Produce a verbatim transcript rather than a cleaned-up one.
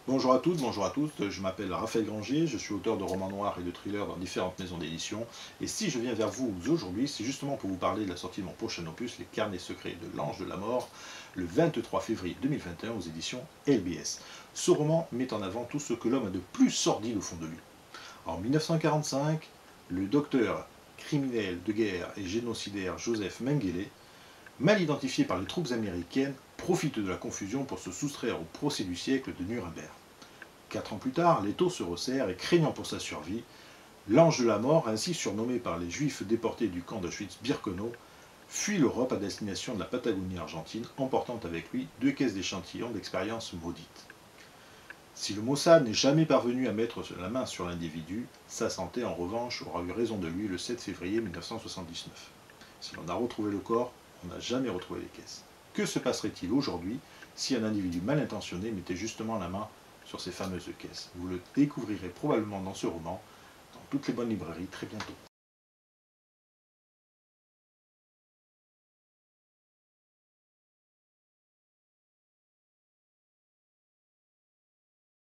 Bonjour à toutes, bonjour à tous, je m'appelle Raphaël Grangier, je suis auteur de romans noirs et de thrillers dans différentes maisons d'édition. Et si je viens vers vous aujourd'hui, c'est justement pour vous parler de la sortie de mon prochain opus, Les Carnets secrets de l'Ange de la Mort, le vingt-trois février deux mille vingt et un aux éditions L B S. Ce roman met en avant tout ce que l'homme a de plus sordide au fond de lui. En mille neuf cent quarante-cinq, le docteur criminel de guerre et génocidaire Joseph Mengele, mal identifié par les troupes américaines, profite de la confusion pour se soustraire au procès du siècle de Nuremberg. Quatre ans plus tard, l'étau se resserre et craignant pour sa survie, l'Ange de la Mort, ainsi surnommé par les Juifs déportés du camp d'Auschwitz-Birkenau, fuit l'Europe à destination de la Patagonie argentine, emportant avec lui deux caisses d'échantillons d'expériences maudites. Si le Mossad n'est jamais parvenu à mettre la main sur l'individu, sa santé en revanche aura eu raison de lui le sept février mille neuf cent soixante-dix-neuf. Si l'on a retrouvé le corps, on n'a jamais retrouvé les caisses. Que se passerait-il aujourd'hui si un individu mal intentionné mettait justement la main sur ces fameuses caisses? Vous le découvrirez probablement dans ce roman, dans toutes les bonnes librairies très bientôt.